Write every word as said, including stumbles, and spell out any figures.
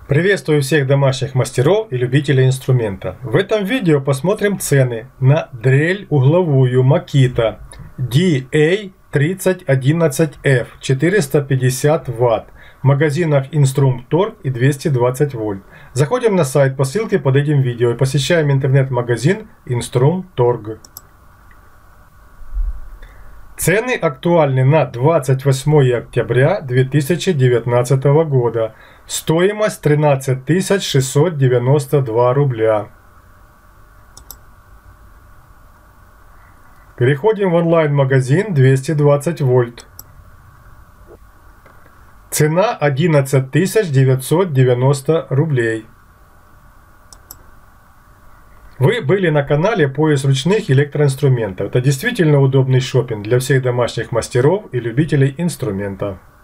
Приветствую всех домашних мастеров и любителей инструмента. В этом видео посмотрим цены на дрель угловую Makita ди эй тридцать одиннадцать эф четыреста пятьдесят ватт в магазинах Инструмторг и двести двадцать вольт. Заходим на сайт по ссылке под этим видео и посещаем интернет-магазин Инструмторг. Цены актуальны на двадцать восьмое октября две тысячи девятнадцатого года. Стоимость тринадцать тысяч шестьсот девяносто два рубля. Переходим в онлайн-магазин двести двадцать вольт. Цена одиннадцать тысяч девятьсот девяносто рублей. Вы были на канале Поиск ручных электроинструментов. Это действительно удобный шопинг для всех домашних мастеров и любителей инструмента.